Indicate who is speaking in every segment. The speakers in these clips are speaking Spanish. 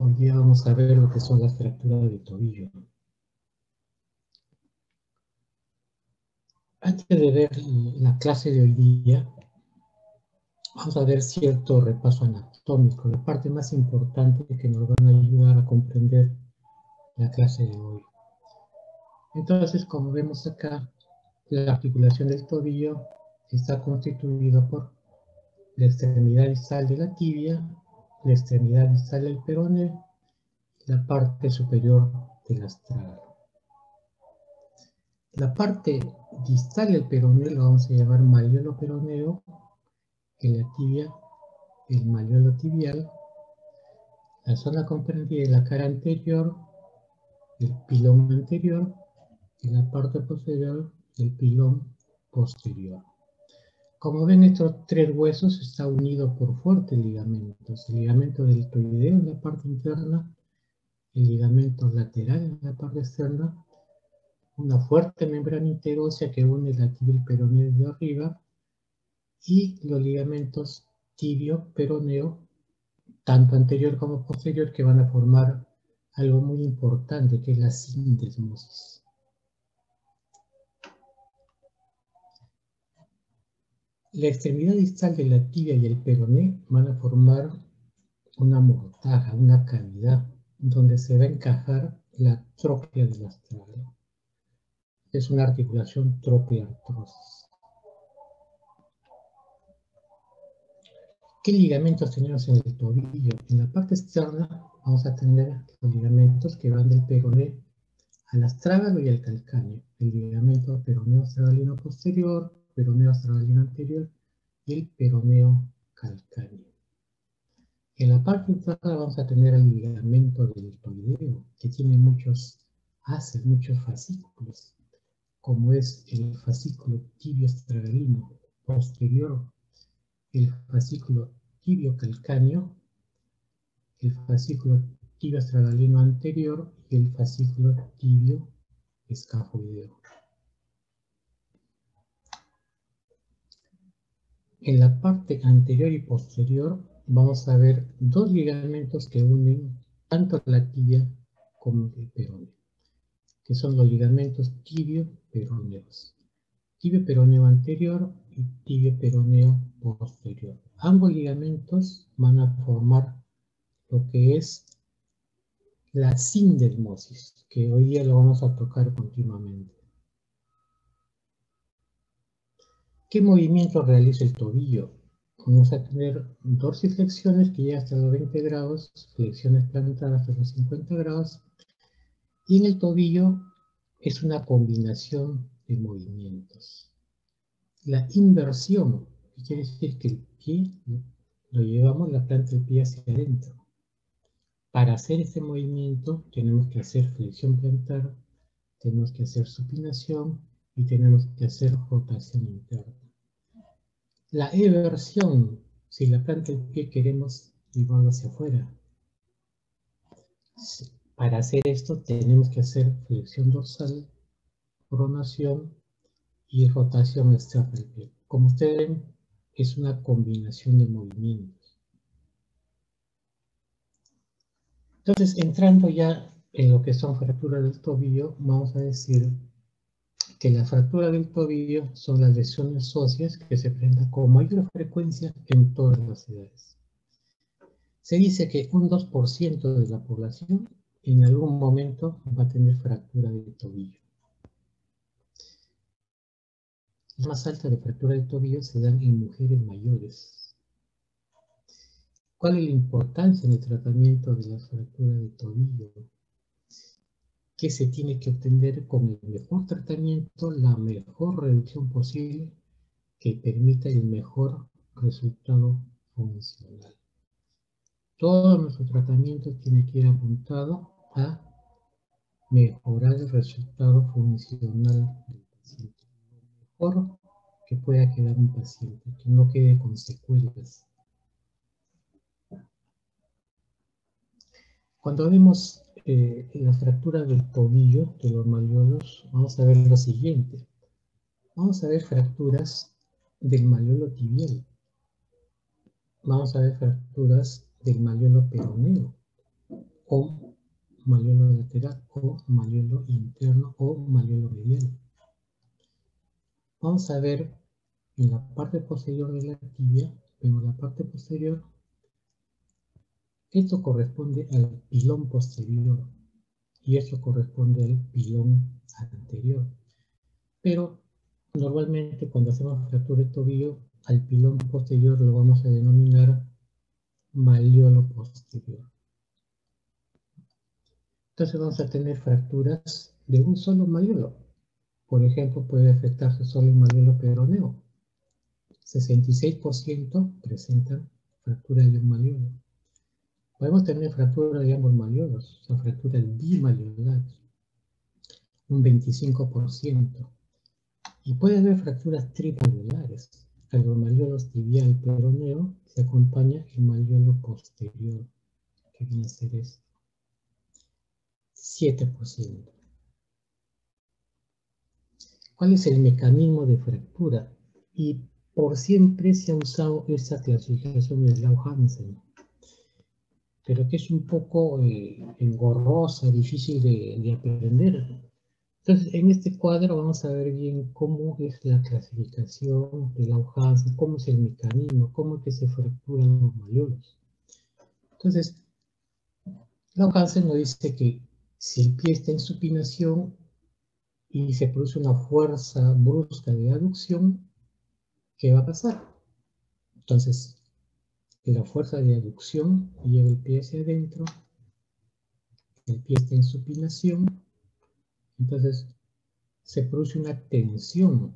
Speaker 1: Hoy día vamos a ver lo que son las fracturas del tobillo. Antes de ver la clase de hoy día, vamos a ver cierto repaso anatómico, la parte más importante que nos van a ayudar a comprender la clase de hoy. Entonces, como vemos acá, la articulación del tobillo está constituida por la extremidad distal de la tibia, la extremidad distal del peroné, la parte superior del astrágalo. La parte distal del peroneo lo vamos a llamar malleolo peroneo, en la tibia el malleolo tibial, la zona comprendida de la cara anterior, el pilón anterior, y la parte posterior, el pilón posterior. Como ven, estos tres huesos están unidos por fuertes ligamentos. El ligamento deltoideo en la parte interna, el ligamento lateral en la parte externa, una fuerte membrana interósea que une la tibia y el peroneo de arriba, y los ligamentos tibio-peroneo, tanto anterior como posterior, que van a formar algo muy importante, que es la sindesmosis. La extremidad distal de la tibia y el peroné van a formar una mortaja, una cavidad, donde se va a encajar la trópea del astrágalo. Es una articulación trópeo-artrosis. ¿Qué ligamentos tenemos en el tobillo? En la parte externa vamos a tener los ligamentos que van del peroné al astrágalo y al calcáneo. El ligamento peroneo astragalino posterior, peroneo astragalino anterior y el peroneo calcáneo. En la parte interna vamos a tener el ligamento deltoideo, que tiene muchos haces, muchos fascículos, como es el fascículo tibio astragalino posterior, el fascículo tibio calcáneo, el fascículo tibio astragalino anterior y el fascículo tibio escafoideo. En la parte anterior y posterior vamos a ver dos ligamentos que unen tanto la tibia como el peroneo, que son los ligamentos tibio-peroneos. Tibio-peroneo anterior y tibio-peroneo posterior. Ambos ligamentos van a formar lo que es la sindesmosis, que hoy día lo vamos a tocar continuamente. ¿Qué movimiento realiza el tobillo? Vamos a tener dorsiflexiones que llegan hasta los 20 grados, flexiones plantares hasta los 50 grados, y en el tobillo es una combinación de movimientos. La inversión, que quiere decir que el pie lo llevamos, la planta del pie hacia adentro. Para hacer este movimiento tenemos que hacer flexión plantar, tenemos que hacer supinación y tenemos que hacer rotación interna. La eversión, si la planta del pie queremos llevarlo hacia afuera. Para hacer esto tenemos que hacer flexión dorsal, pronación y rotación externa del pie. Como ustedes ven, es una combinación de movimientos. Entonces, entrando ya en lo que son fracturas del tobillo, vamos a decir que las fracturas del tobillo son las lesiones óseas que se presentan con mayor frecuencia en todas las edades. Se dice que un 2% de la población en algún momento va a tener fractura del tobillo. Las más altas de fractura del tobillo se dan en mujeres mayores. ¿Cuál es la importancia en el tratamiento de las fracturas del tobillo? Que se tiene que obtener con el mejor tratamiento, la mejor reducción posible que permita el mejor resultado funcional. Todo nuestro tratamiento tiene que ir apuntado a mejorar el resultado funcional del paciente. Lo mejor que pueda quedar un paciente, que no quede con secuelas. Cuando vemos la fractura del tobillo, de los malleolos, vamos a ver lo siguiente. Vamos a ver fracturas del malleolo tibial. Vamos a ver fracturas del malleolo peroneo. o malleolo lateral, o malleolo interno, o malleolo medial. Vamos a ver en la parte posterior de la tibia, vemos la parte posterior. Esto corresponde al pilón posterior y esto corresponde al pilón anterior. Pero normalmente cuando hacemos fractura de tobillo, al pilón posterior lo vamos a denominar malleolo posterior. Entonces vamos a tener fracturas de un solo malleolo. Por ejemplo, puede afectarse solo el malleolo peroneo. 66% presentan fractura de un malleolo. Podemos tener fractura de ambos malleolos, o sea, fracturas bimalleolares, un 25%. Y puede haber fracturas trimalleolares. A los malleolos tibial y peroneo se acompaña el malleolo posterior, que viene a ser este. 7%. ¿Cuál es el mecanismo de fractura? Y por siempre se ha usado esta clasificación de Lau-Hansen, pero que es un poco engorrosa, difícil de aprender. Entonces, en este cuadro vamos a ver bien cómo es la clasificación de Lau-Hansen, cómo es el mecanismo, cómo es que se fracturan los malleolos. Entonces, Lau-Hansen nos dice que si el pie está en supinación y se produce una fuerza brusca de aducción, ¿qué va a pasar? Entonces, la fuerza de aducción lleva el pie hacia adentro, el pie está en supinación, entonces se produce una tensión.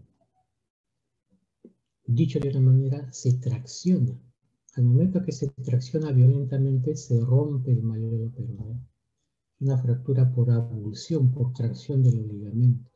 Speaker 1: Dicho de una manera, se tracciona. Al momento que se tracciona violentamente, se rompe el malleolo peroneo. Una fractura por avulsión, por tracción de los ligamentos.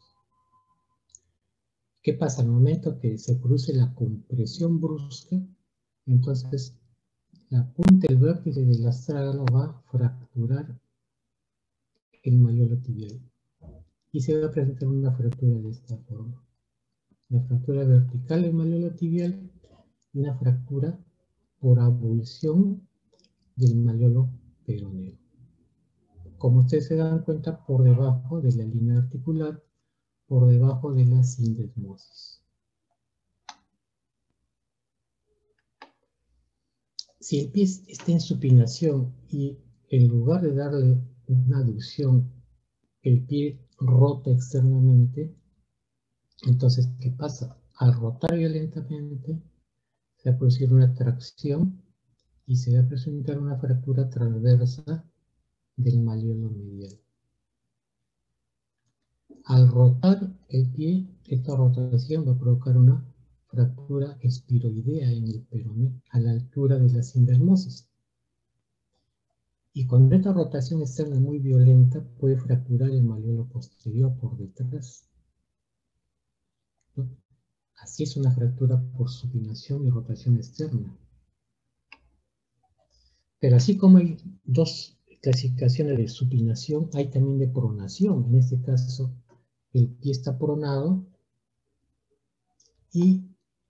Speaker 1: ¿Qué pasa? Al momento que se produce la compresión brusca, entonces la punta del vértice del astrágalo va a fracturar el malleolo tibial. Y se va a presentar una fractura de esta forma. Una fractura vertical del malleolo tibial y una fractura por avulsión del malleolo peroneo. Como ustedes se dan cuenta, por debajo de la línea articular, por debajo de la sindesmosis. Si el pie está en supinación y en lugar de darle una aducción, el pie rota externamente, entonces, ¿qué pasa? Al rotar violentamente, se va a producir una tracción y se va a presentar una fractura transversa del malleolo medial. Al rotar el pie, esta rotación va a provocar una fractura espiroidea en el peroné, a la altura de la sindesmosis. Y cuando esta rotación externa es muy violenta, puede fracturar el malleolo posterior por detrás. ¿No? Así es una fractura por supinación y rotación externa. Pero así como hay dos clasificaciones de supinación, hay también de pronación. En este caso, el pie está pronado y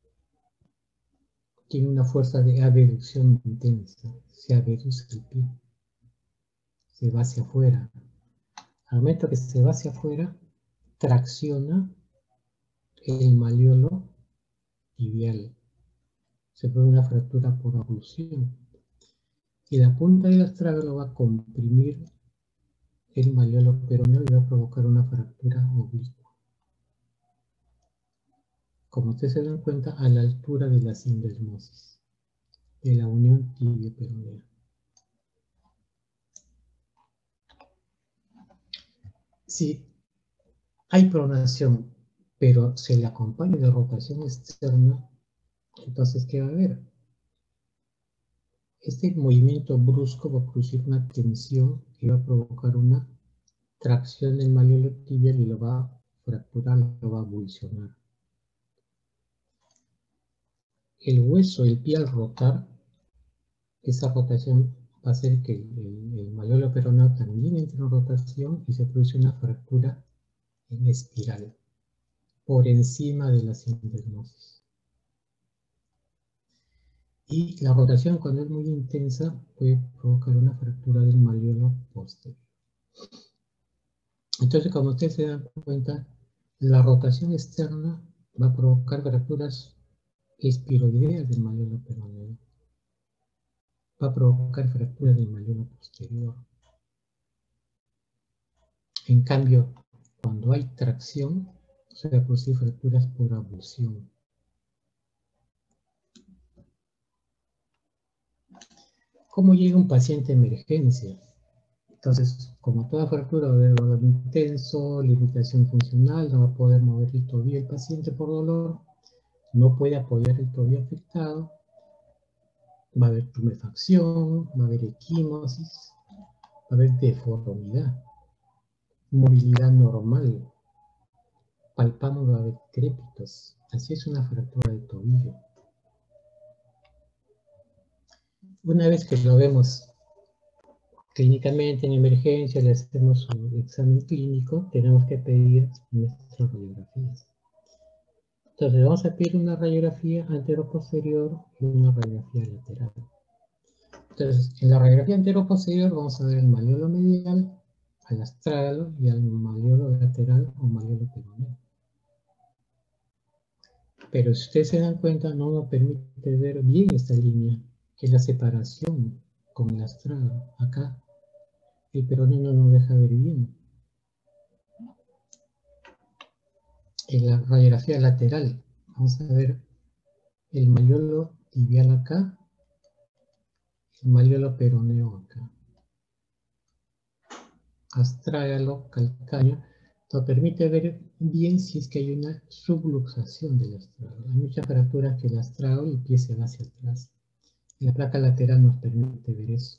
Speaker 1: tiene una fuerza de abducción intensa. Se abduce el pie. Se va hacia afuera. Al momento que se va hacia afuera, tracciona el malleolo tibial. Se produce una fractura por abulsión. Y la punta del astrágalo va a comprimir el malleolo peroneo y va a provocar una fractura oblicua. Como ustedes se dan cuenta, a la altura de la sindesmosis, de la unión tibio-peronea. Si hay pronación, pero se le acompaña de rotación externa, entonces, ¿qué va a haber? Este movimiento brusco va a producir una tensión y va a provocar una tracción del malleolo tibial y lo va a fracturar, lo va a avulsionar. El hueso, el pie al rotar, esa rotación va a hacer que el malleolo peroneo también entre en rotación y se produce una fractura en espiral por encima de la sindesmosis. Y la rotación, cuando es muy intensa, puede provocar una fractura del malleolo posterior. Entonces, como ustedes se dan cuenta, la rotación externa va a provocar fracturas espiroideas del malleolo peroneo. Va a provocar fracturas del malleolo posterior. En cambio, cuando hay tracción, se va a producir fracturas por abulsión. ¿Cómo llega un paciente a emergencia? Entonces, como toda fractura va a haber dolor intenso, limitación funcional, no va a poder mover el tobillo el paciente por dolor, no puede apoyar el tobillo afectado, va a haber tumefacción, va a haber equimosis, va a haber deformidad, movilidad normal, palpamos, va a haber crépitos. Así es una fractura de tobillo. Una vez que lo vemos clínicamente en emergencia, le hacemos un examen clínico, tenemos que pedir nuestras radiografías. Entonces vamos a pedir una radiografía antero-posterior y una radiografía lateral. Entonces, en la radiografía antero-posterior vamos a ver el malleolo medial, al astrágalo y al malleolo lateral o malleolo peroneo. Pero si ustedes se dan cuenta, no nos permite ver bien esta línea, que es la separación con el astrágalo. Acá el peroneo no nos deja ver bien. En la radiografía lateral vamos a ver el malleolo tibial acá, el malleolo peroneo acá. Astrágalo, calcáneo, nos permite ver bien si es que hay una subluxación del astrágalo. Hay muchas fracturas que el astrágalo y el pie se va hacia atrás. La placa lateral nos permite ver eso.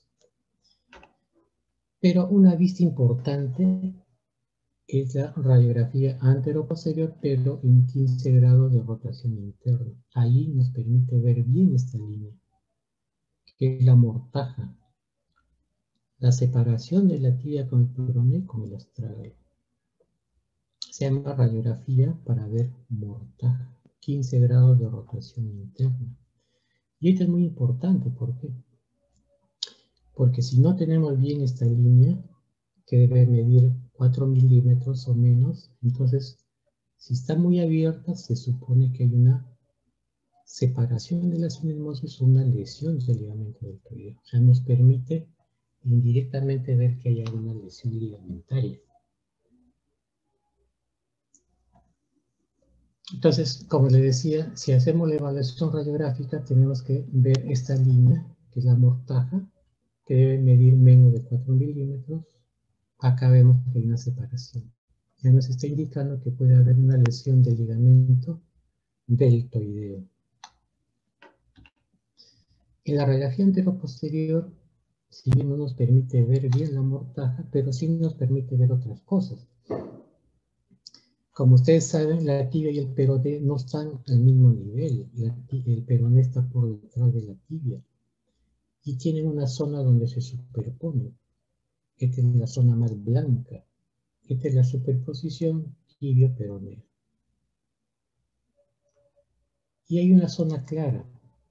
Speaker 1: Pero una vista importante es la radiografía antero-posterior, pero en 15 grados de rotación interna. Ahí nos permite ver bien esta línea, que es la mortaja, la separación de la tibia con el peroné con el astrágalo. Se llama radiografía para ver mortaja, 15 grados de rotación interna. Y esto es muy importante, ¿por qué? Porque si no tenemos bien esta línea, que debe medir 4 milímetros o menos, entonces, si está muy abierta, se supone que hay una separación de la sinesmosis o una lesión del ligamento deltoideo. O sea, nos permite indirectamente ver que hay alguna lesión ligamentaria. Entonces, como les decía, si hacemos la evaluación radiográfica, tenemos que ver esta línea, que es la mortaja, que debe medir menos de 4 milímetros. Acá vemos que hay una separación. Ya nos está indicando que puede haber una lesión del ligamento deltoideo. En la radiografía antero-posterior, si bien no nos permite ver bien la mortaja, pero sí nos permite ver otras cosas. Como ustedes saben, la tibia y el peroné no están al mismo nivel. El peroné está por detrás de la tibia y tienen una zona donde se superponen. Esta es la zona más blanca. Esta es la superposición tibio-peroneo. Y hay una zona clara.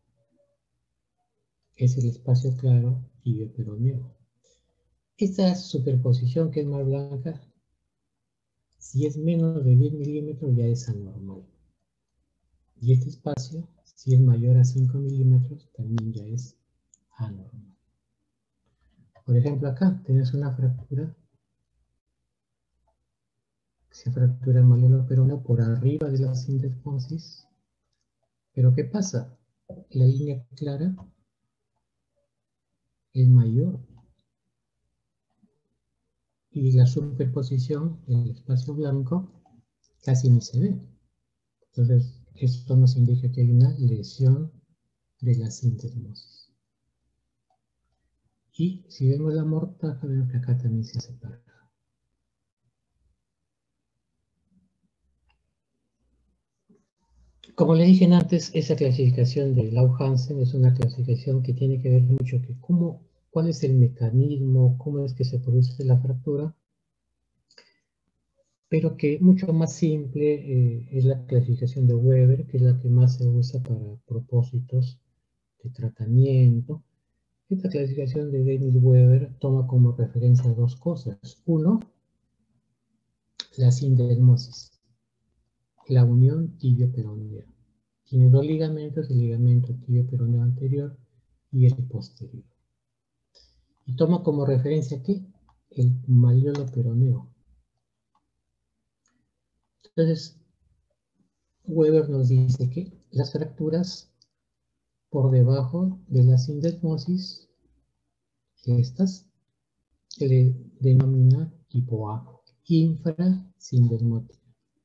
Speaker 1: Es el espacio claro tibio-peroneo. Esta superposición que es más blanca, si es menos de 10 milímetros ya es anormal. Y este espacio, si es mayor a 5 milímetros, también ya es anormal. Por ejemplo, acá tenés una fractura. Se fractura el malleolo peroneo por arriba de la sindesmosis. Pero ¿qué pasa? La línea clara es mayor. Y la superposición, el espacio blanco, casi ni se ve. Entonces, esto nos indica que hay una lesión de la sindesmosis. Y si vemos la mortaja, vemos que acá también se separa. Como le dije antes, esa clasificación de Lau-Hansen es una clasificación que tiene que ver mucho que cuál es el mecanismo, cómo es que se produce la fractura, pero que mucho más simple es la clasificación de Weber, que es la que más se usa para propósitos de tratamiento. Esta clasificación de Daniel Weber toma como referencia dos cosas. Uno, la sindesmosis, la unión tibio-peronea. Tiene dos ligamentos, el ligamento tibio-peroneo anterior y el posterior. Y toma como referencia aquí el malleolo peroneo. Entonces, Weber nos dice que las fracturas por debajo de la sindesmosis, estas se le denomina tipo A, infrasindesmótica.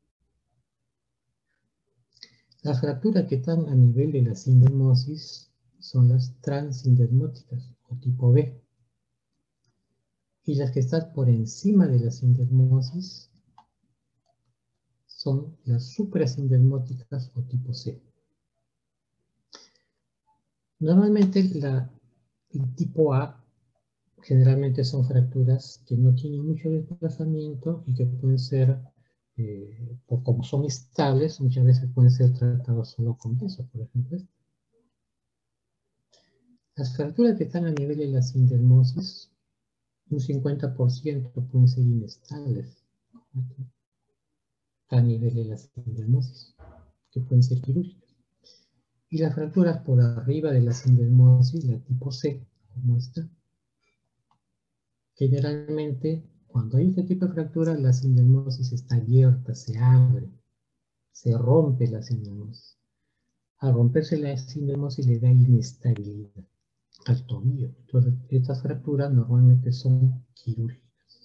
Speaker 1: Las fracturas que están a nivel de la sindesmosis son las transindesmóticas o tipo B. Y las que están por encima de la sindesmosis son las suprasindesmóticas o tipo C. Normalmente el tipo A generalmente son fracturas que no tienen mucho desplazamiento y que pueden ser, como son estables, muchas veces pueden ser tratados solo con yeso, por ejemplo. Las fracturas que están a nivel de la sindesmosis, un 50% pueden ser inestables a nivel de la sindesmosis, que pueden ser quirúrgicas. Y las fracturas por arriba de la sindesmosis, la tipo C, como esta, generalmente cuando hay este tipo de fractura, la sindesmosis está abierta, se abre, se rompe la sindesmosis. Al romperse la sindesmosis le da inestabilidad al tobillo. Entonces, estas fracturas normalmente son quirúrgicas.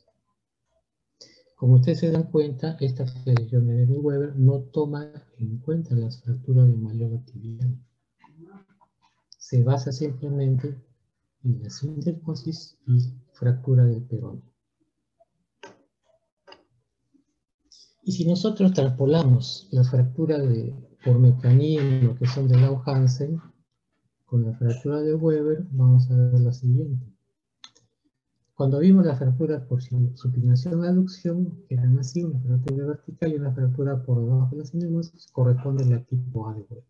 Speaker 1: Como ustedes se dan cuenta, esta selección de Weber no toma en cuenta las fracturas de malleolo tibial. Se basa simplemente en la sindesmosis y fractura del peroneo. Y si nosotros traspolamos la fractura por mecanismo que son de Lau-Hansen con la fractura de Weber, vamos a ver la siguiente. Cuando vimos las fracturas por supinación-aducción, que eran así, una fractura vertical y una fractura por debajo de la sindesmosis, corresponde a la tipo A de Weber.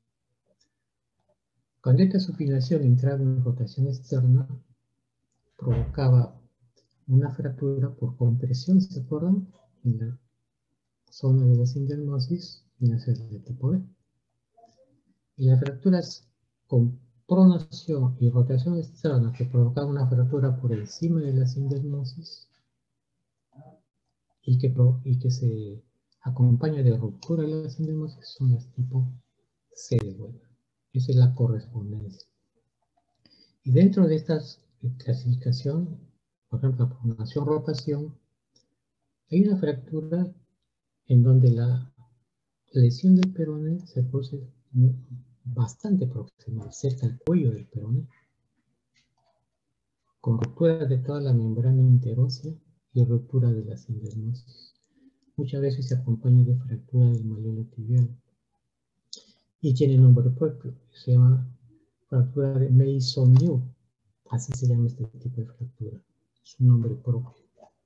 Speaker 1: Cuando esta supinación entraba en rotación externa, provocaba una fractura por compresión, ¿se acuerdan? En la zona de la sindesmosis, viene a ser de tipo B. Y las fracturas con pronación y rotación externa que provocaban una fractura por encima de la sindesmosis y que se acompaña de ruptura de la sindesmosis son las tipo C de Weber. Esa es la correspondencia. Y dentro de estas clasificación, por ejemplo, pronación-rotación, hay una fractura en donde la lesión del peroné se produce bastante proximal, cerca del cuello del peroné, con ruptura de toda la membrana interósea y ruptura de la sindesmosis. Muchas veces se acompaña de fractura del malleolo tibial. Y tiene nombre propio, se llama fractura de Mason-New. Así se llama este tipo de fractura. Es un nombre propio.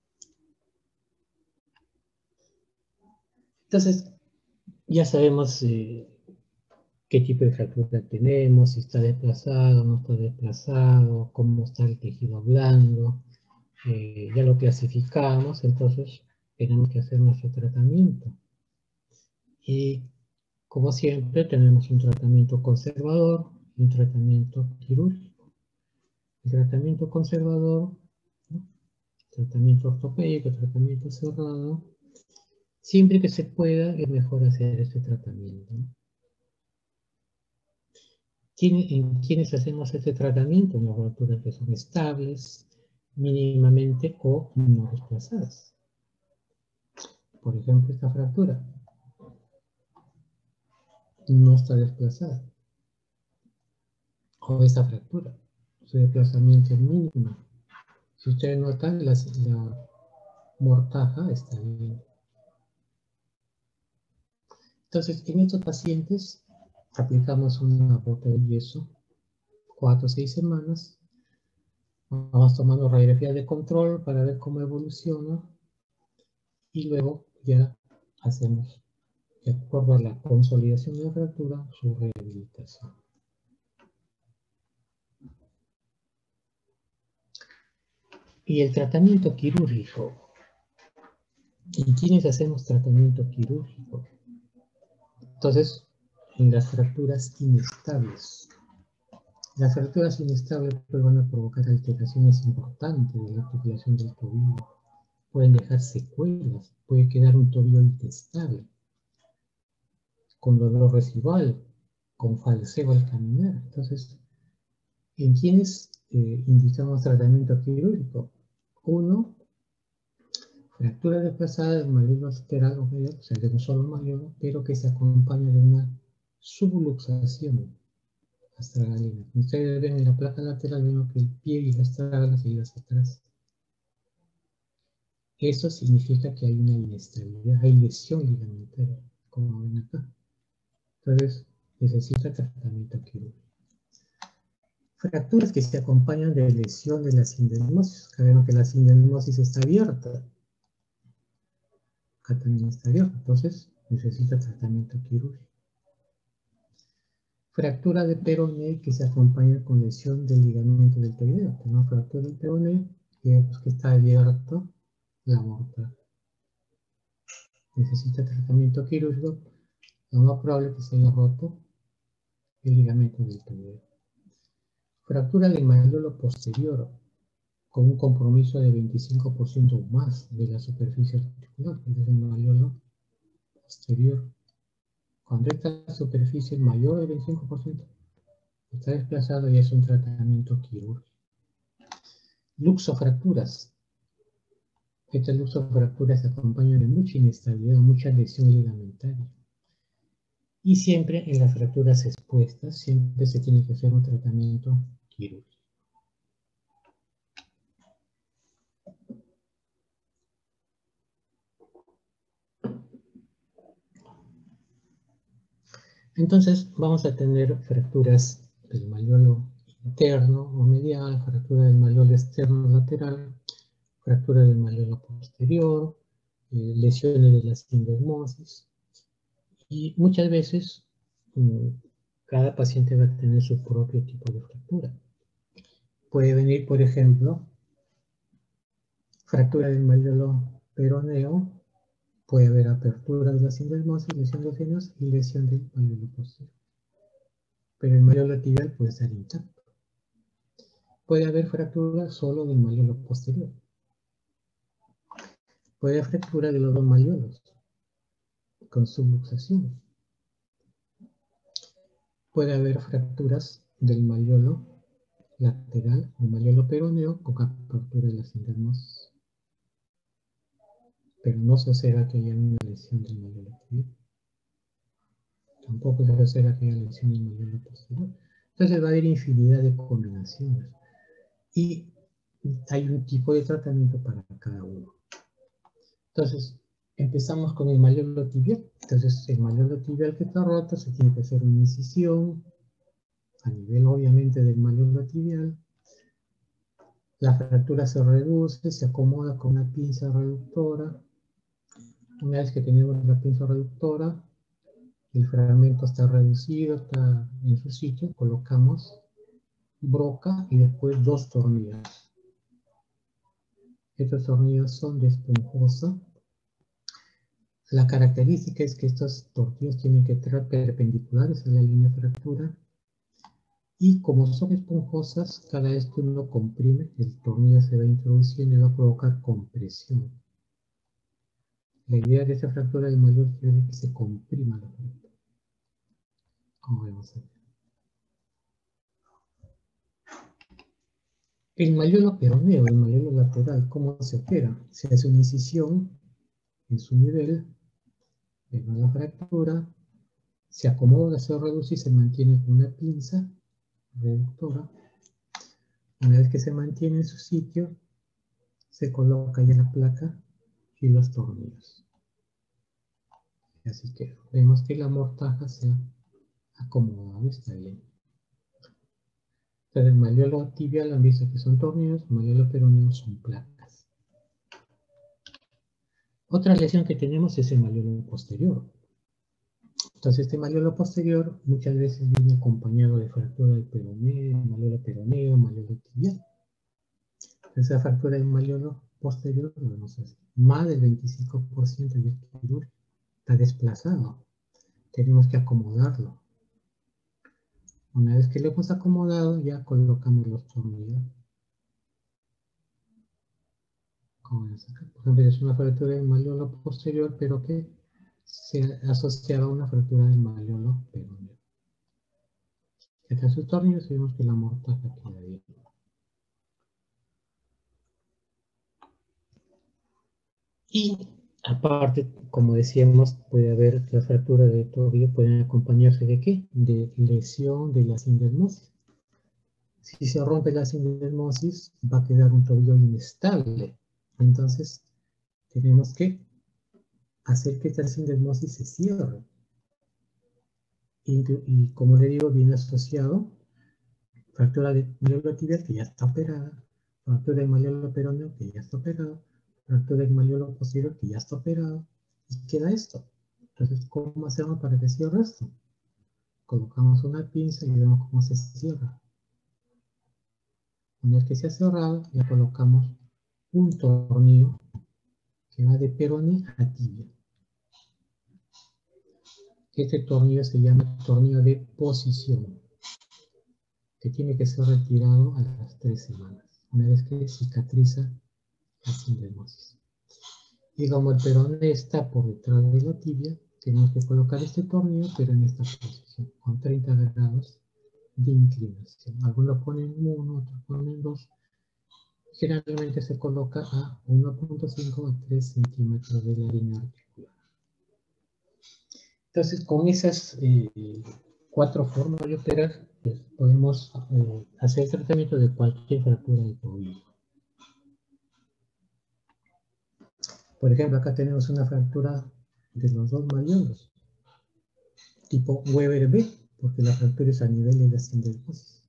Speaker 1: Entonces, ya sabemos qué tipo de fractura tenemos, si está desplazado, no está desplazado, cómo está el tejido blando. Ya lo clasificamos, entonces tenemos que hacer nuestro tratamiento. Y como siempre tenemos un tratamiento conservador y un tratamiento quirúrgico. El tratamiento conservador, ¿no? Tratamiento ortopédico, tratamiento cerrado, siempre que se pueda es mejor hacer este tratamiento, ¿no? ¿En quiénes hacemos este tratamiento? En las fracturas que son estables, mínimamente o no desplazadas. Por ejemplo, esta fractura no está desplazada. O esta fractura, su desplazamiento es mínimo. Si ustedes notan, la mortaja está bien. Entonces, en estos pacientes aplicamos una bota de yeso 4 o 6 semanas. Vamos tomando radiografías de control para ver cómo evoluciona y luego ya hacemos, de acuerdo a la consolidación de la fractura, su rehabilitación. Y el tratamiento quirúrgico ¿En quiénes hacemos tratamiento quirúrgico? Entonces, en las fracturas inestables. Las fracturas inestables pues, van a provocar alteraciones importantes de la articulación del tobillo. Pueden dejar secuelas, puede quedar un tobillo inestable, con dolor residual, con falseo al caminar. Entonces, ¿en quiénes indicamos tratamiento quirúrgico? Uno, fractura desplazada del malleolo lateral o medial, o sea, de un solo malleolo, pero que se acompaña de una subluxación astragalina. Ustedes ven en la placa lateral, ven que el pie y la astragala se iban hacia atrás. Eso significa que hay una inestabilidad, hay lesión ligamentaria, como ven acá. Entonces, necesita tratamiento quirúrgico. Fracturas que se acompañan de lesión de la sindesmosis. Sabemos que la sindesmosis está abierta. Acá también está abierta, entonces necesita tratamiento quirúrgico. Fractura de peroné que se acompaña con lesión del ligamento deltoideo. Tenemos fractura del peroné que está abierto la mortal. Necesita tratamiento quirúrgico. Lo más probable es que se haya roto el ligamento deltoideo. Fractura del malleolo posterior con un compromiso de 25% o más de la superficie articular, que es el malleolo posterior. Cuando esta superficie es mayor del 25%, está desplazado y es un tratamiento quirúrgico. Luxofracturas. Estas luxofracturas se acompañan de mucha inestabilidad, mucha lesión ligamentaria. Y siempre en las fracturas expuestas, siempre se tiene que hacer un tratamiento quirúrgico. Entonces vamos a tener fracturas del malleolo interno o medial, fractura del malleolo externo lateral, fractura del malleolo posterior, lesiones de la sindesmosis. Y muchas veces cada paciente va a tener su propio tipo de fractura. Puede venir, por ejemplo, fractura del malleolo peroneo, puede haber apertura de la sindesmosis, lesión de los senos y lesión del malleolo posterior. Pero el malleolo tibial puede estar intacto. Puede haber fractura solo del malleolo posterior. Puede haber fractura de los dos malleolos con subluxación. Puede haber fracturas del malleolo lateral o malleolo peroneo con apertura de la sindesmosis. Pero no se observa que haya una lesión del malleolo tibial. Tampoco se observa que haya lesión del malleolo posterior. Entonces va a haber infinidad de combinaciones. Y hay un tipo de tratamiento para cada uno. Entonces, empezamos con el malleolo tibial. Entonces, el malleolo tibial que está roto se tiene que hacer una incisión a nivel, obviamente, del malleolo tibial. La fractura se reduce, se acomoda con una pinza reductora. Una vez que tenemos la pinza reductora, el fragmento está reducido, está en su sitio, colocamos broca y después dos tornillos. Estos tornillos son de esponjosa. La característica es que estos tornillos tienen que estar perpendiculares a la línea de fractura y como son esponjosas, cada vez que uno comprime, el tornillo se va introduciendo y va a provocar compresión. La idea de esta fractura del malleolo es que se comprima la fractura. Como vemos aquí. El malleolo peroneo, el malleolo lateral, ¿cómo se opera? Se hace una incisión en su nivel, vemos la fractura, se acomoda, se reduce y se mantiene con una pinza reductora. Una vez que se mantiene en su sitio, se coloca ya la placa y los tornillos. Así que vemos que la mortaja se ha acomodado, está bien. Entonces el malleolo tibial han visto que son tornillos, el malleolo peroneo son placas. Otra lesión que tenemos es el malleolo posterior. Entonces este malleolo posterior muchas veces viene acompañado de fractura del peroneo, malleolo tibial. Entonces la fractura del malleolo posterior, lo vemos así. Más del 25% del quirúrgico está desplazado. Tenemos que acomodarlo. Una vez que lo hemos acomodado, ya colocamos los tornillos. Como es acá. Por ejemplo, es una fractura del malleolo posterior, pero que se asociaba a una fractura del malleolo peroneo. Acá en sus tornillos vemos que la mortaja queda bien. Y aparte, como decíamos, puede haber la fractura de tobillo, pueden acompañarse de ¿qué? De lesión de la sindesmosis. Si se rompe la sindesmosis, va a quedar un tobillo inestable. Entonces, tenemos que hacer que esta sindesmosis se cierre. Y como le digo, viene asociado fractura de malleolo tibial que ya está operada, fractura de malleolo peroneo que ya está operada, fractura del malleolo posterior que ya está operado, y queda esto. Entonces, ¿cómo hacemos para que cierre esto? Colocamos una pinza y vemos cómo se cierra. Una vez que se ha cerrado, ya colocamos un tornillo que va de peroné a tibia. Este tornillo se llama tornillo de posición, que tiene que ser retirado a las 3 semanas, una vez que cicatriza la sindesmosis. Y como el peroné está por detrás de la tibia, tenemos que colocar este tornillo, pero en esta posición, con 30 grados de inclinación. Algunos ponen 1, otros ponen 2. Generalmente se coloca a 1.5 a 3 centímetros de la línea articular. Entonces, con esas 4 formas de operar, pues, podemos hacer el tratamiento de cualquier fractura de tobillo. Por ejemplo, acá tenemos una fractura de los dos malleolos, tipo Weber B, porque la fractura es a nivel de la sindesmosis.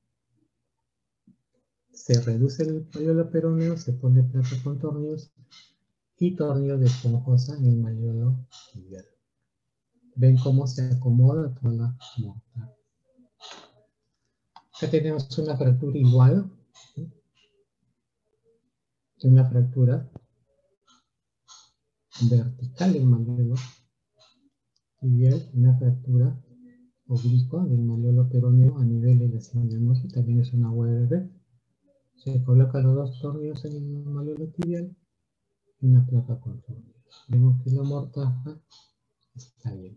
Speaker 1: Se reduce el malleolo peroneo, se pone placa con tornillos y tornillos de esponjosa en el malleolo tibial. Ven cómo se acomoda toda la mortaja. Acá tenemos una fractura igual, ¿sí? Una fractura vertical del malleolo tibial, una fractura oblicua del malleolo peroneo a nivel de la sindesmosis, también es una Weber. Se colocan los dos tornillos en el malleolo tibial y una placa con tornillos. Vemos que la mortaja está bien.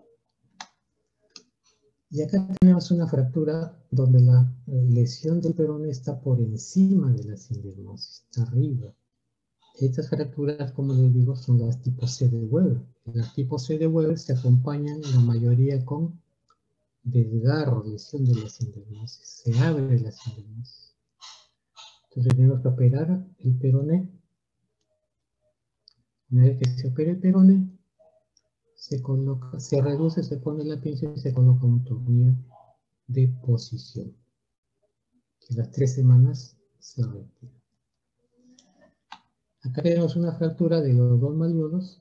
Speaker 1: Y acá tenemos una fractura donde la lesión del peroné está por encima de la sindesmosis, está arriba. Estas fracturas, como les digo, son las tipo C de Weber. Las tipo C de Weber se acompañan la mayoría con desgarro, lesión de la sindesmosis. Se abre la sindesmosis. Entonces tenemos que operar el peroné. Una vez que se opera el peroné, se coloca, se reduce, se pone la pinza y se coloca un tornillo de posición, que las 3 semanas se retira. Acá tenemos una fractura de los dos malleolos.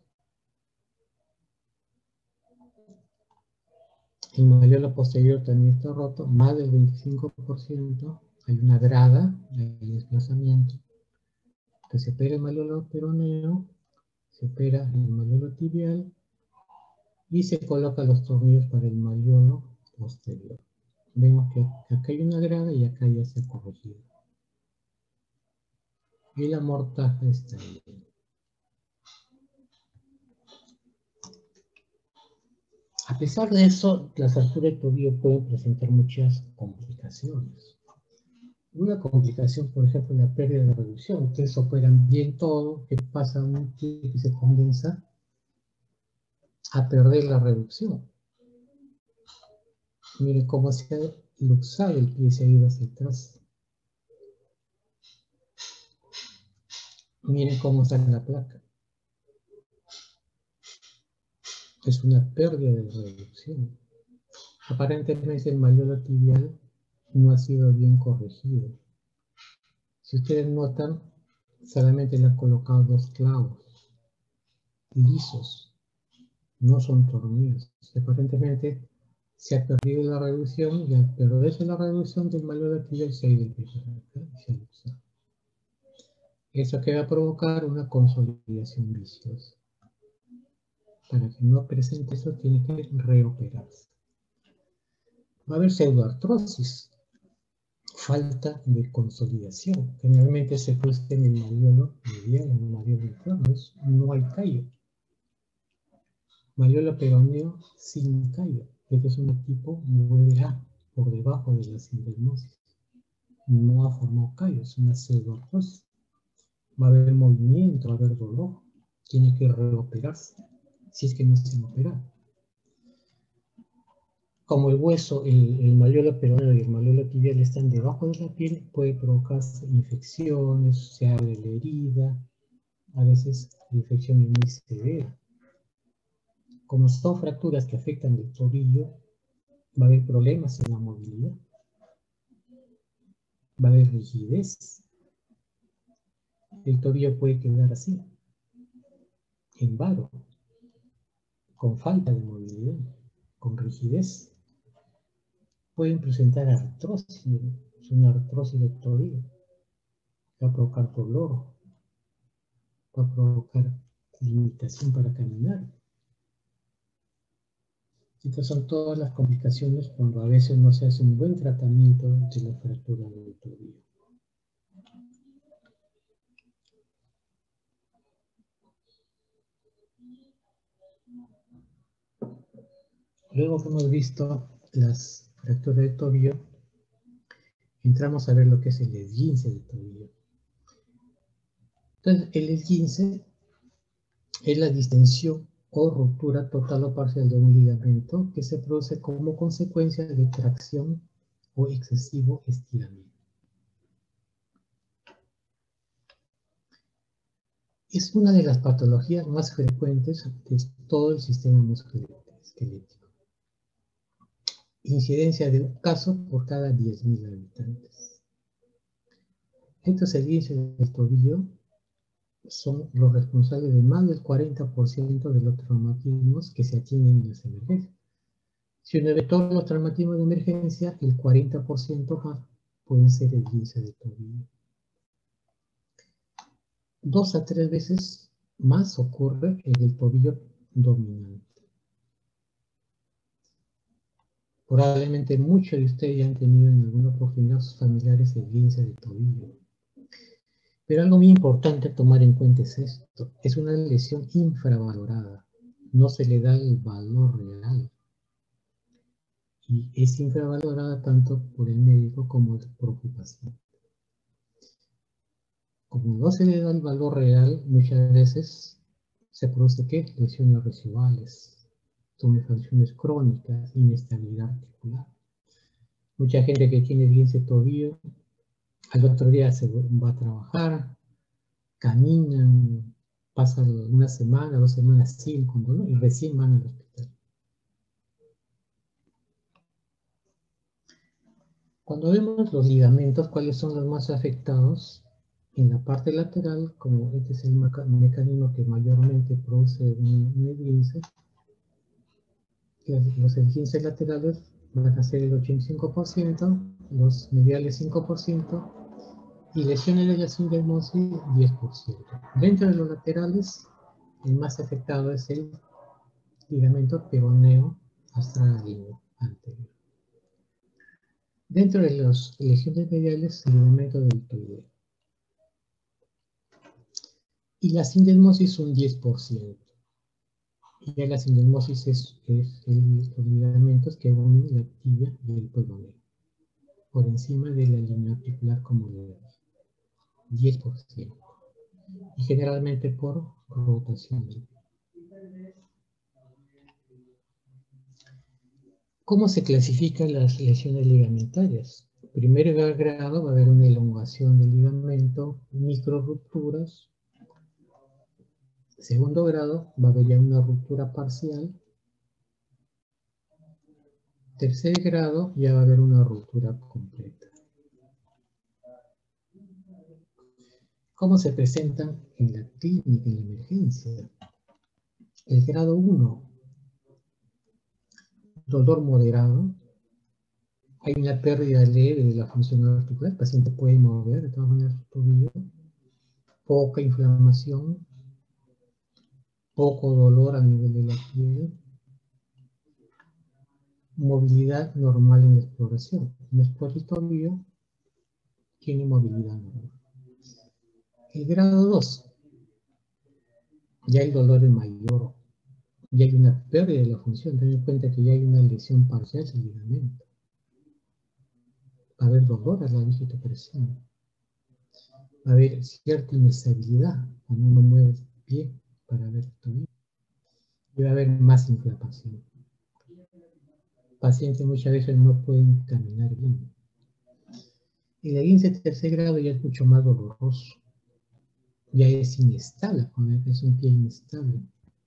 Speaker 1: El malleolo posterior también está roto, más del 25%. Hay una grada, hay desplazamiento. Entonces se opera el malleolo peroneo, se opera el malleolo tibial y se colocan los tornillos para el malleolo posterior. Vemos que acá hay una grada y acá ya se ha corregido. Y la mortaja está bien. A pesar de eso, las fracturas de tobillo pueden presentar muchas complicaciones. Una complicación, por ejemplo, la pérdida de reducción. Ustedes operan bien todo, que pasa un pie que se comienza a perder la reducción. Miren cómo se ha luxado el pie, se ha ido hacia atrás. Miren cómo está en la placa. Es una pérdida de reducción. Aparentemente el malleolo tibial no ha sido bien corregido. Si ustedes notan, solamente le han colocado 2 clavos lisos, no son tornillos. Aparentemente se ha perdido la reducción y al perderse la reducción del malleolo tibial se ha ido el pie para acá y se ha luxado. Eso que va a provocar una consolidación viciosa. Para que no presente eso, tiene que reoperarse. Va a haber pseudoartrosis, falta de consolidación. Generalmente se produce en el malleolo medial, en el malleolo inferior, no hay callo. Malleolo peroneo sin callo. Este es un tipo 9A, por debajo de la sindermosis. No ha formado callo, es una pseudoartrosis. Va a haber movimiento, va a haber dolor. Tiene que reoperarse, si es que no se ha operado. Como el hueso, el malleolo peroneo y el malleolo tibial están debajo de la piel, puede provocarse infecciones, se abre la herida, a veces la infección es muy severa. Como son fracturas que afectan el tobillo, va a haber problemas en la movilidad, va a haber rigidez. El tobillo puede quedar así, en varo, con falta de movilidad, con rigidez. Pueden presentar artrosis, es una artrosis del tobillo. Va a provocar dolor, va a provocar limitación para caminar. Estas son todas las complicaciones cuando a veces no se hace un buen tratamiento de la fractura del tobillo. Luego que hemos visto las fracturas del tobillo, entramos a ver lo que es el esguince del tobillo. Entonces, el esguince es la distensión o ruptura total o parcial de un ligamento que se produce como consecuencia de tracción o excesivo estiramiento. Es una de las patologías más frecuentes de todo el sistema musculoesquelético. Incidencia de un caso por cada 10.000 habitantes. Estos esguinces del tobillo son los responsables de más del 40% de los traumatismos que se atienden en las emergencias. Si uno ve todos los traumatismos de emergencia, el 40% más pueden ser esguince de tobillo. 2 a 3 veces más ocurre en el tobillo dominante. Probablemente muchos de ustedes ya han tenido en alguna oportunidad sus familiares esguince de tobillo. Pero algo muy importante a tomar en cuenta es esto. Es una lesión infravalorada. No se le da el valor real. Y es infravalorada tanto por el médico como por el paciente. Como no se le da el valor real, muchas veces se produce ¿qué? Lesiones residuales, tumefacciones crónicas, inestabilidad articular. Mucha gente que tiene esguince de tobillo, al otro día se va a trabajar, caminan, pasan una semana, 2 semanas sin con dolor y recién van al hospital. Cuando vemos los ligamentos, ¿cuáles son los más afectados? En la parte lateral, como este es el mecanismo que mayormente produce un esguince, los esguinces laterales van a ser el 85%, los mediales 5%, y lesiones de la sindermosis 10%. Dentro de los laterales, el más afectado es el ligamento peroneo astragalineo anterior. Dentro de las lesiones mediales, el ligamento deltoideo. Y la sindermosis un 10%. Y ya la sindermosis es los ligamentos que unen la tibia y el peroneo, por encima de la línea articular como le dije, 10%. Y generalmente por rotación. ¿Cómo se clasifican las lesiones ligamentarias? Primer grado va a haber una elongación del ligamento, microrupturas. Segundo grado va a haber ya una ruptura parcial. Tercer grado ya va a haber una ruptura completa. ¿Cómo se presentan en la clínica, en la emergencia? El grado 1, dolor moderado. Hay una pérdida leve de la función articular. El paciente puede mover de todas maneras su tobillo. poca inflamación, poco dolor a nivel de la piel, movilidad normal en la exploración. Un exploratorio tiene movilidad normal. El grado 2, ya el dolor es mayor, ya hay una pérdida de la función. Ten en cuenta que ya hay una lesión parcial del ligamento. Va a haber dolor a la digitopresión. Va a haber cierta inestabilidad cuando uno mueve el pie para ver todo. Y va a haber más inflamación. Pacientes muchas veces no pueden caminar bien. El esguince de tercer grado ya es mucho más doloroso. Ya es inestable, es un pie inestable.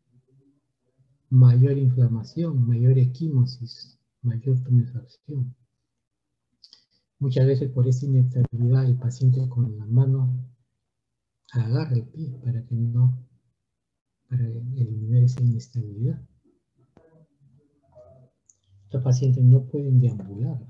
Speaker 1: Mayor inflamación, mayor equimosis, mayor tumefacción. Muchas veces por esa inestabilidad el paciente con la mano agarra el pie para eliminar esa inestabilidad. Estos pacientes no pueden deambular.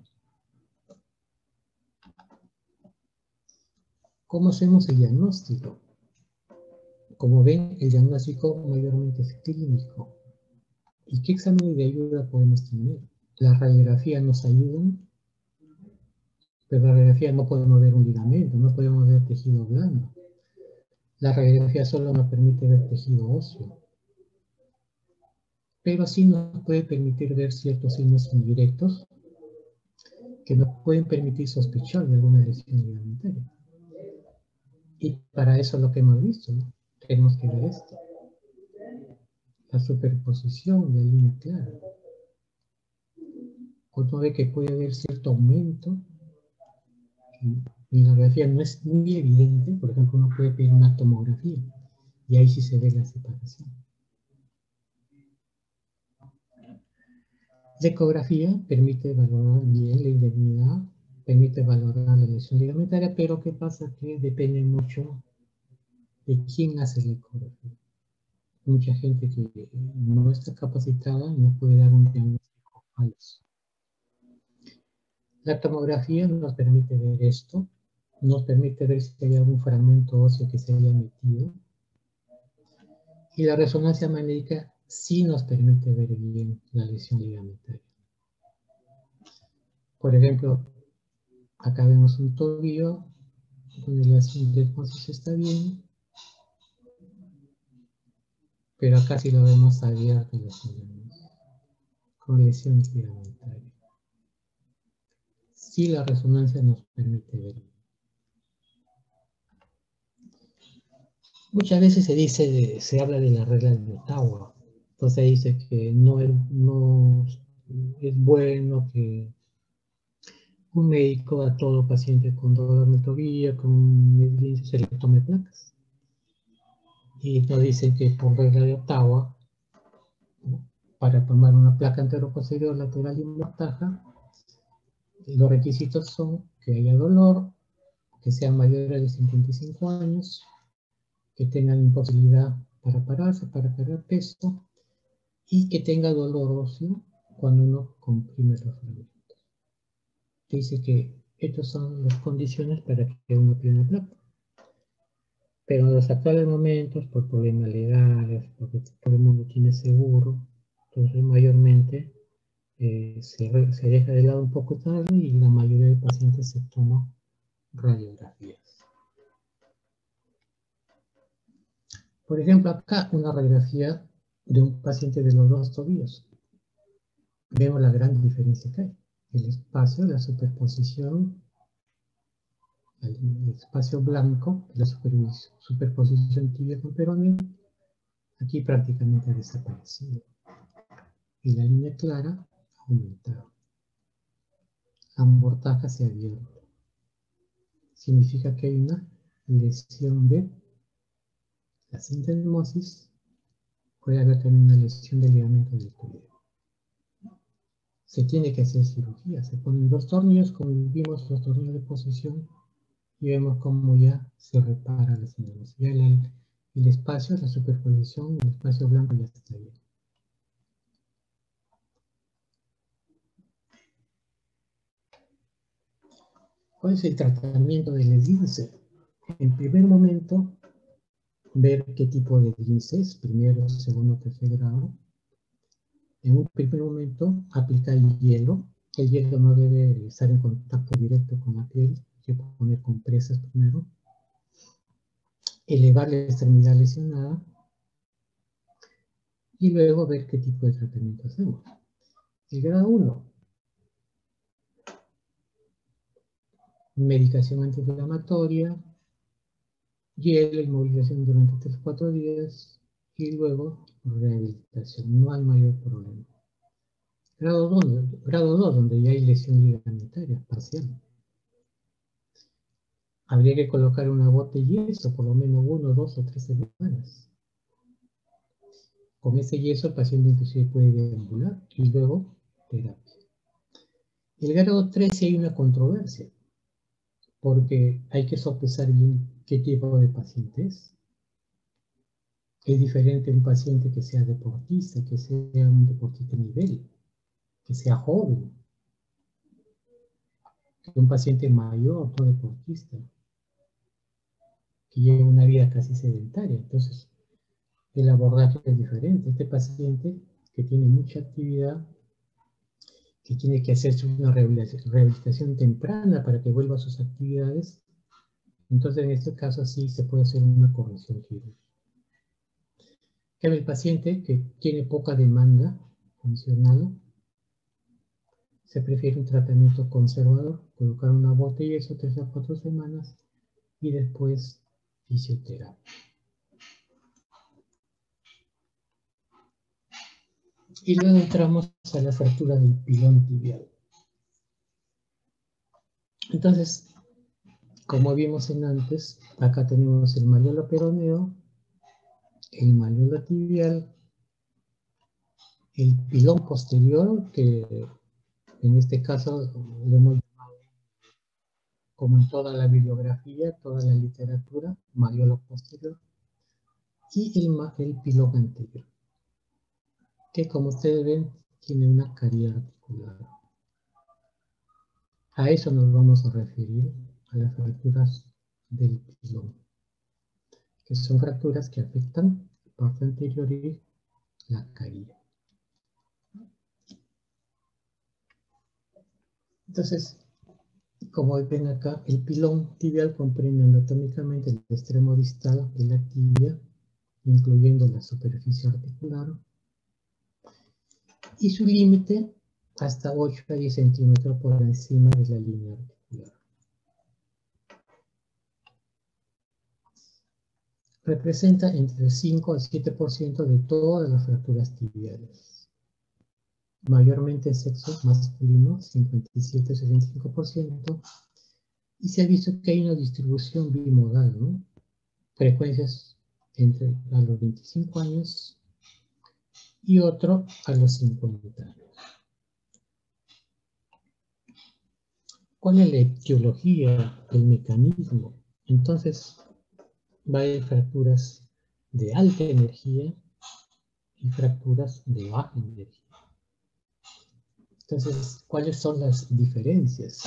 Speaker 1: ¿Cómo hacemos el diagnóstico? Como ven, el diagnóstico mayormente es clínico. ¿Y qué exámenes de ayuda podemos tener? Las radiografías nos ayudan, pero la radiografía no podemos ver un ligamento, no podemos ver tejido blando. La radiografía solo nos permite ver tejido óseo, pero sí nos puede permitir ver ciertos signos indirectos que nos pueden permitir sospechar de alguna lesión ligamentaria. Y para eso es lo que hemos visto, ¿no? Tenemos que ver esto. La superposición de la línea clara. Uno ve que puede haber cierto aumento. Y la radiografía no es muy evidente. Por ejemplo, uno puede pedir una tomografía. Y ahí sí se ve la separación. La ecografía permite valorar bien la indemnidad, permite valorar la lesión ligamentaria, pero ¿qué pasa? Que depende mucho de quién hace la ecografía. Mucha gente que no está capacitada y no puede dar un diagnóstico falso. La tomografía nos permite ver esto, nos permite ver si hay algún fragmento óseo que se haya metido. Y la resonancia magnética sí nos permite ver bien la lesión ligamentaria. Por ejemplo, acá vemos un tobillo donde la sindesmosis está bien, pero acá sí lo vemos abierto con lesión ligamentaria. Sí, la resonancia nos permite ver. Muchas veces se habla de la regla de Ottawa. Entonces dice que no es bueno que un médico a todo paciente con dolor de tobillo, con esguince, se le tome placas. Y nos dicen que por regla de Ottawa, ¿no?, para tomar una placa anteroposterior lateral y mortaja, los requisitos son que haya dolor, que sean mayores de 55 años, que tengan imposibilidad para pararse, para cargar peso, y que tenga dolor óseo cuando uno comprime los fragmentos. Dice que estas son las condiciones para que uno pida una placa. Pero en los actuales momentos, por problemas legales, porque todo el mundo tiene seguro, entonces mayormente se deja de lado un poco tarde y la mayoría de pacientes se toman radiografías. Por ejemplo, acá una radiografía de un paciente de los dos tobillos. Vemos la gran diferencia que hay. El espacio, la superposición, el espacio blanco, la superposición tibia con peroneo, aquí prácticamente ha desaparecido. Y la línea clara ha aumentado. La mortaja se ha abierto. Significa que hay una lesión de la sindesmosis, puede haber también una lesión del ligamento del tobillo. Se tiene que hacer cirugía, se ponen dos tornillos, como vimos los tornillos de posición, y vemos cómo ya se repara la sindesmosis. Ya el espacio, la superposición, el espacio blanco ya está bien. ¿Cuál es el tratamiento del esguince? En primer momento, ver qué tipo de esguince es, primero, segundo, tercer grado. En un primer momento, aplicar el hielo. El hielo no debe estar en contacto directo con la piel, hay que poner compresas primero. Elevar la extremidad lesionada y luego ver qué tipo de tratamiento hacemos. El grado 1, medicación antiinflamatoria, hielo, inmovilización durante 3-4 días y luego rehabilitación. No hay mayor problema. Grado 2, donde ya hay lesión ligamentaria parcial. Habría que colocar una bota y yeso por lo menos 1, 2 o 3 semanas. Con ese yeso el paciente inclusive puede deambular y luego terapia. El grado 3 sí hay una controversia, porque hay que sopesar bien qué tipo de paciente es. Es diferente un paciente que sea deportista, que sea un deportista de nivel, que sea joven, que un paciente mayor, no deportista, que lleve una vida casi sedentaria. Entonces, el abordaje es diferente. Este paciente que tiene mucha actividad, que tiene que hacerse una rehabilitación temprana para que vuelva a sus actividades, entonces en este caso sí se puede hacer una corrección quirúrgica. El paciente que tiene poca demanda funcional, se prefiere un tratamiento conservador, colocar una bota y eso 3 a 4 semanas y después fisioterapia. Y luego entramos a la fractura del pilón tibial. Entonces, como vimos en antes, acá tenemos el malleolo peroneo, el malleolo tibial, el pilón posterior, que en este caso lo hemos llamado, como en toda la bibliografía, toda la literatura, malleolo posterior, y el pilón anterior, que como ustedes ven, tiene una caridad articular. A eso nos vamos a referir, a las fracturas del pilón, que son fracturas que afectan la parte anterior y la carillas. Entonces, como ven acá, el pilón tibial comprende anatómicamente el extremo distal de la tibia, incluyendo la superficie articular, y su límite hasta 8 a 10 centímetros por encima de la línea articular. Representa entre el 5 al 7% de todas las fracturas tibiales. Mayormente en sexo masculino, 57-65%, y se ha visto que hay una distribución bimodal, ¿no? Frecuencias entre a los 25 años y otro a los 50 años. ¿Cuál es la etiología, el mecanismo? Entonces, va a haber fracturas de alta energía y fracturas de baja energía. Entonces, ¿cuáles son las diferencias?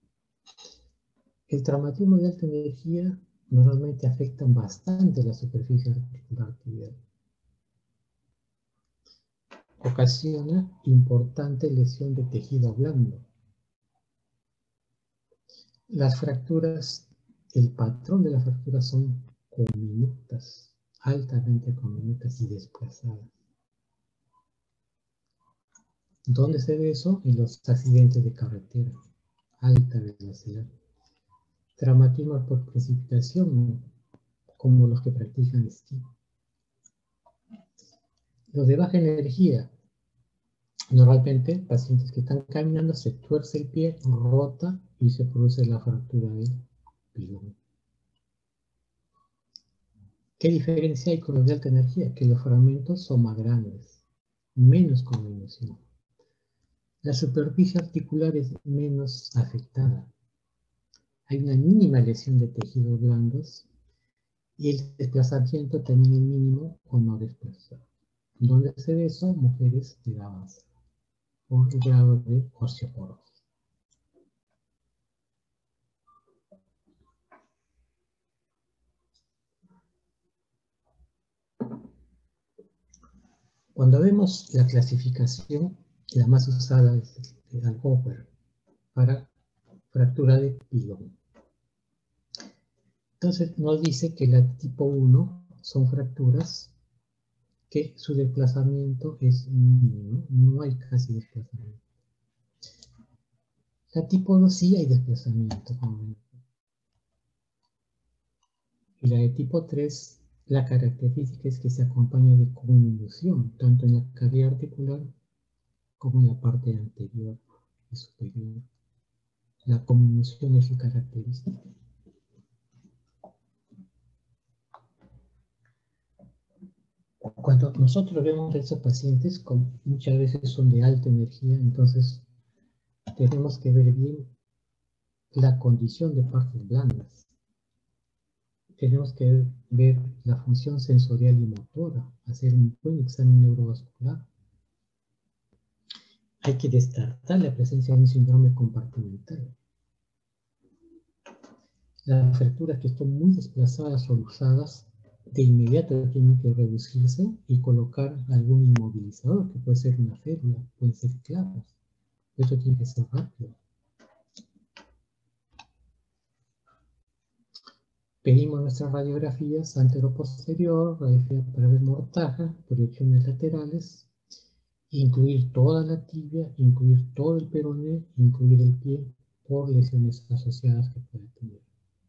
Speaker 1: El traumatismo de alta energía normalmente afecta bastante la superficie articular tibial. Ocasiona importante lesión de tejido blando. Las fracturas, el patrón de las fracturas son comminutas, altamente comminutas y desplazadas. ¿Dónde se ve eso? En los accidentes de carretera, alta velocidad. Traumatismo por precipitación, como los que practican esquí. Los de baja energía, normalmente pacientes que están caminando, se tuerce el pie, rota y se produce la fractura del pilón. ¿Qué diferencia hay con los de alta energía? Que los fragmentos son más grandes, menos conmoción. La superficie articular es menos afectada. Hay una mínima lesión de tejidos blandos y el desplazamiento también es mínimo o no desplazado. ¿Dónde se ve eso? Mujeres de edad avanzada por el grado de osteoporosis. Cuando vemos la clasificación, la más usada es el Alcover para fractura de pilón. Entonces nos dice que la tipo 1 son fracturas que su desplazamiento es mínimo, no hay casi desplazamiento. La tipo 2 sí hay desplazamiento. Y la de tipo 3, la característica es que se acompaña de conminución, tanto en la cavidad articular como en la parte anterior y superior. La conminución es su característica. Cuando nosotros vemos a esos pacientes, muchas veces son de alta energía, entonces tenemos que ver bien la condición de partes blandas. Tenemos que ver la función sensorial y motora, hacer un buen examen neurovascular. Hay que descartar la presencia de un síndrome compartimental. Las fracturas que están muy desplazadas o luxadas, de inmediato tienen que reducirse y colocar algún inmovilizador, que puede ser una férula, pueden ser clavos. Eso tiene que ser rápido. Pedimos nuestras radiografías antero-posterior, radiografía para ver mortaja, proyecciones laterales, incluir toda la tibia, incluir todo el peroné, incluir el pie por lesiones asociadas que puede tener.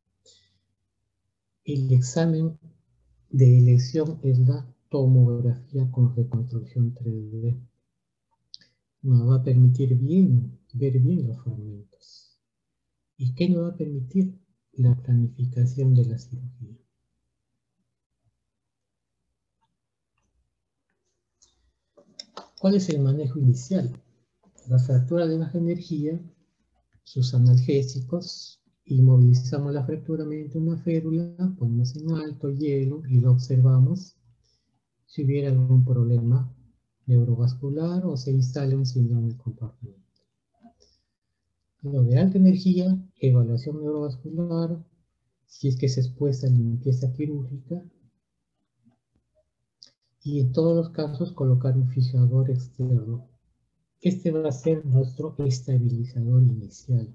Speaker 1: El examen de elección es la tomografía con reconstrucción 3D. Nos va a permitir ver bien los fragmentos. ¿Y qué nos va a permitir? La planificación de la cirugía. ¿Cuál es el manejo inicial? La fractura de baja energía, sus analgésicos, inmovilizamos la fractura mediante una férula, ponemos en alto hielo y lo observamos si hubiera algún problema neurovascular o se instala un síndrome compartimental. Lo de alta energía, evaluación neurovascular, si es que se expuesta a limpieza quirúrgica, y en todos los casos colocar un fijador externo. Este va a ser nuestro estabilizador inicial.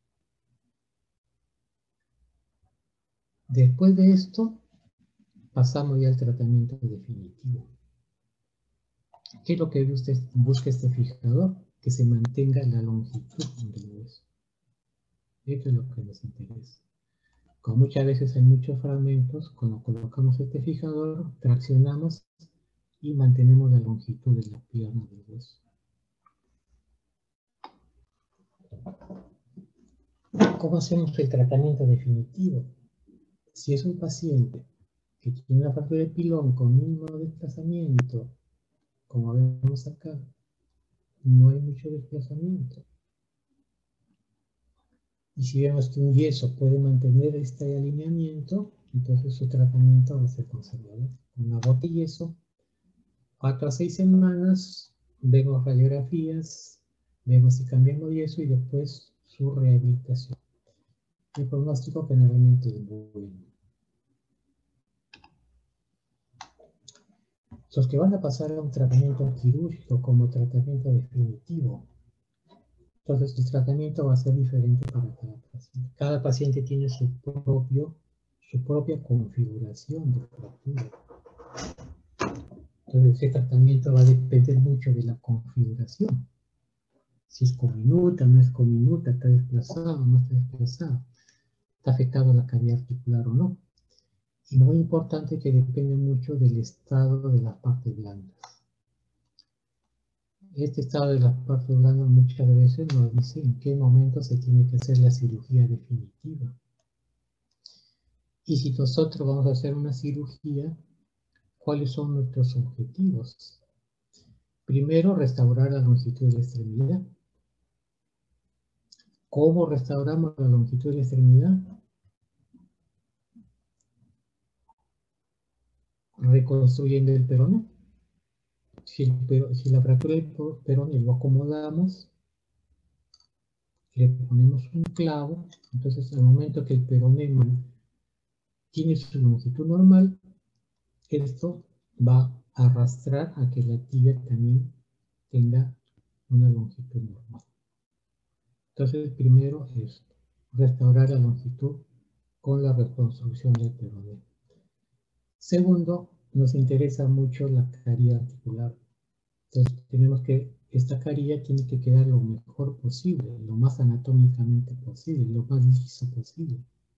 Speaker 1: Después de esto, pasamos ya al tratamiento definitivo. ¿Qué es lo que busca este fijador? Que se mantenga la longitud del hueso. Esto es lo que nos interesa. Como muchas veces hay muchos fragmentos, cuando colocamos este fijador, traccionamos y mantenemos la longitud de la pierna del hueso. ¿Cómo hacemos el tratamiento definitivo? Si es un paciente que tiene una fractura de pilón con mínimo desplazamiento, como vemos acá, no hay mucho desplazamiento. Y si vemos que un yeso puede mantener este alineamiento, entonces su tratamiento va a ser conservador. Una gota de yeso, 4 a 6 semanas, vemos radiografías, vemos si cambiamos yeso y después su rehabilitación. El pronóstico generalmente es bueno. Los que van a pasar a un tratamiento quirúrgico como tratamiento definitivo, entonces el tratamiento va a ser diferente para cada paciente. Cada paciente tiene su propia configuración de fractura. Entonces ese tratamiento va a depender mucho de la configuración. Si es cominuta, no es cominuta, está desplazado, no está desplazado, está afectado la cavidad articular o no. Y muy importante que depende mucho del estado de las partes blandas. Este estado de las partes blandas muchas veces nos dice en qué momento se tiene que hacer la cirugía definitiva. Y si nosotros vamos a hacer una cirugía, ¿cuáles son nuestros objetivos? Primero, restaurar la longitud de la extremidad. ¿Cómo restauramos la longitud de la extremidad? Reconstruyendo el peroné. Si la fractura del peroné lo acomodamos, le ponemos un clavo, entonces al momento que el peroné tiene su longitud normal, esto va arrastrar a que la tibia también tenga una longitud normal. Entonces, primero es restaurar la longitud con la reconstrucción del peroneo. Segundo, nos interesa mucho la carilla articular. Entonces, tenemos que, esta carilla tiene que quedar lo mejor posible, lo más anatómicamente posible, lo más liso posible.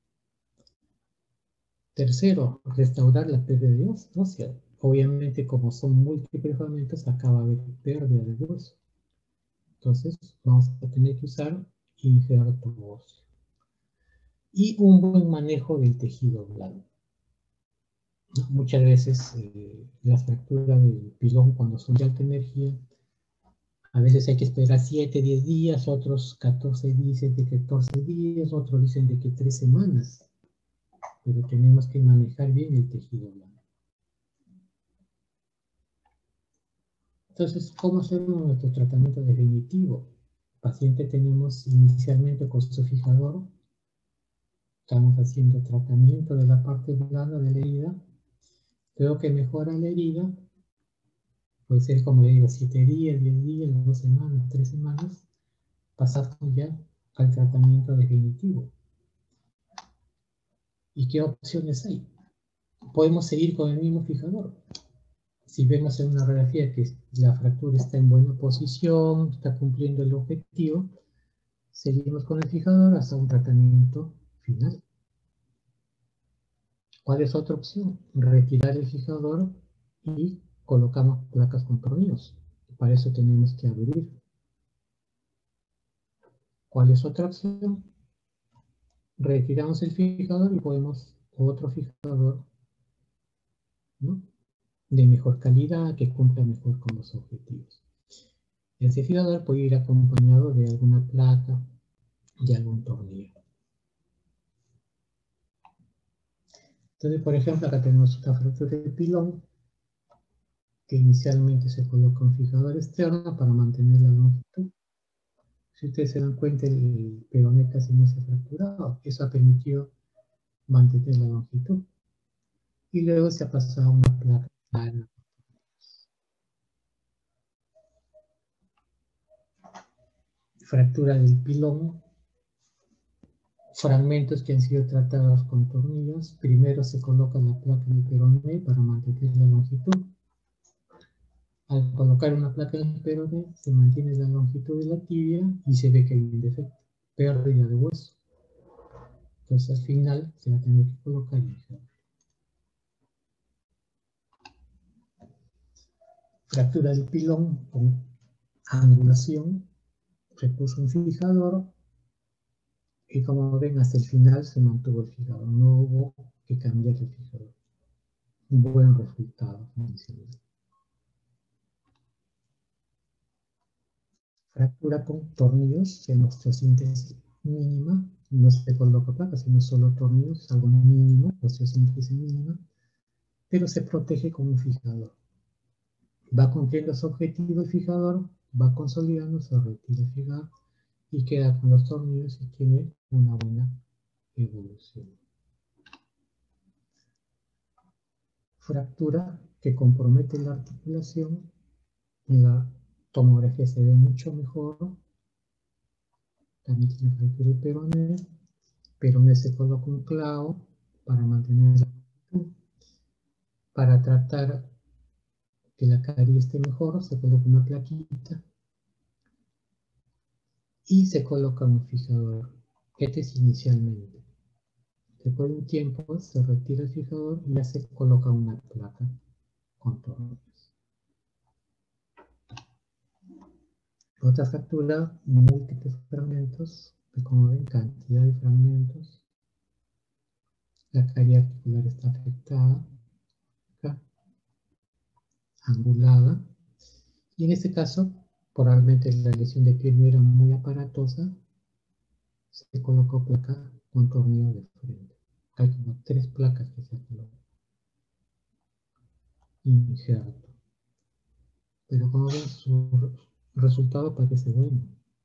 Speaker 1: Tercero, restaurar la pérdida ósea. Obviamente, como son múltiples fragmentos, acaba de haber pérdida de hueso. Entonces, vamos a tener que usar injerto óseo. Y un buen manejo del tejido blando. Muchas veces las fracturas del pilón, cuando son de alta energía, a veces hay que esperar 7, 10 días, otros 14 dicen de que 14 días, otros dicen de que 3 semanas. Pero tenemos que manejar bien el tejido blando. Entonces, ¿cómo hacemos nuestro tratamiento definitivo? El paciente tenemos inicialmente con su fijador, estamos haciendo tratamiento de la parte blanda de la herida, creo que mejora la herida, puede ser como le digo, 7 días, 10 días, 2 semanas, 3 semanas, pasamos ya al tratamiento definitivo. ¿Y qué opciones hay? Podemos seguir con el mismo fijador. Si vemos en una radiografía que la fractura está en buena posición, está cumpliendo el objetivo, seguimos con el fijador hasta un tratamiento final. ¿Cuál es otra opción? Retirar el fijador y colocamos placas con tornillos. Para eso tenemos que abrir. ¿Cuál es otra opción? Retiramos el fijador y ponemos otro fijador, ¿no?, de mejor calidad, que cumpla mejor con los objetivos. Ese fijador puede ir acompañado de alguna placa, de algún tornillo. Entonces, por ejemplo, acá tenemos esta fractura de pilón, que inicialmente se coloca un fijador externo para mantener la longitud. Si ustedes se dan cuenta, el peroné casi no se ha fracturado. Eso ha permitido mantener la longitud. Y luego se ha pasado a una placa plana. Fractura del pilón. Fragmentos que han sido tratados con tornillos. Primero se coloca la placa en el peroné para mantener la longitud. Al colocar una placa en el peroné, se mantiene la longitud de la tibia y se ve que hay un defecto, pérdida de hueso. Entonces al final se va a tener que colocar el fijador. Fractura del pilón con angulación, se puso un fijador y como ven hasta el final se mantuvo el fijador, no hubo que cambiar el fijador. Un buen resultado. Fractura con tornillos en osteosíntesis mínima, no se coloca placa, sino solo tornillos, algo mínimo, osteosíntesis mínima, pero se protege con un fijador. Va cumpliendo su objetivo el fijador, va consolidando, se retira el fijador y queda con los tornillos y tiene una buena evolución. Fractura que compromete la articulación, en la tomografía se ve mucho mejor. También tiene fractura de peroné se coloca un clavo para mantener la longitud. Para tratar que la carilla esté mejor, se coloca una plaquita y se coloca un fijador. Este es inicialmente. Después de un tiempo se retira el fijador y ya se coloca una placa con tornillos. Otra fractura, múltiples fragmentos, como ven, cantidad de fragmentos. La carilla articular está afectada, acá, angulada. Y en este caso, probablemente la lesión de piel no era muy aparatosa, se colocó placa con tornillo de frente. Hay como 3 placas que se colocan. Injerto. Pero como ven, su resultado parece bueno.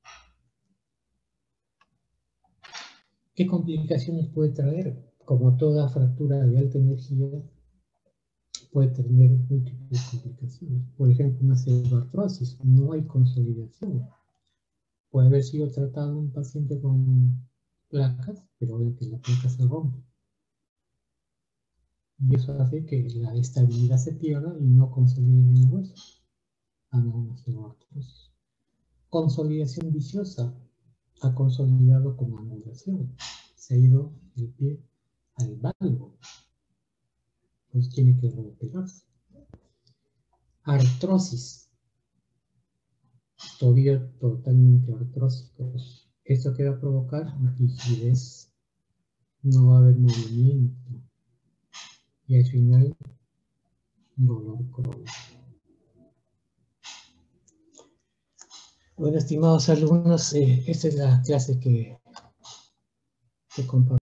Speaker 1: ¿Qué complicaciones puede traer? Como toda fractura de alta energía, puede tener múltiples complicaciones. Por ejemplo, una pseudoartrosis, no hay consolidación. Puede haber sido tratado un paciente con placas, pero obviamente la placa se rompe. Y eso hace que la estabilidad se pierda y no consolide en el hueso. Una pseudoartrosis. Consolidación viciosa. Ha consolidado con angulación. Se ha ido el pie al valgo. Pues tiene que reoperarse. Artrosis. Tobillo totalmente artrósicos. ¿Esto qué va a provocar? Rigidez. No va a haber movimiento. Y al final, dolor crónico. Bueno, estimados alumnos, esta es la clase que comparto.